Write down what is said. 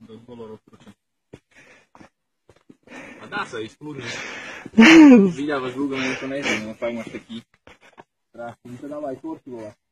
od kolorów, kurczę. A da se iść, kurde. Widział was długo, nie to nie no fakt masz taki... Strasznie, no to dawaj, kurki,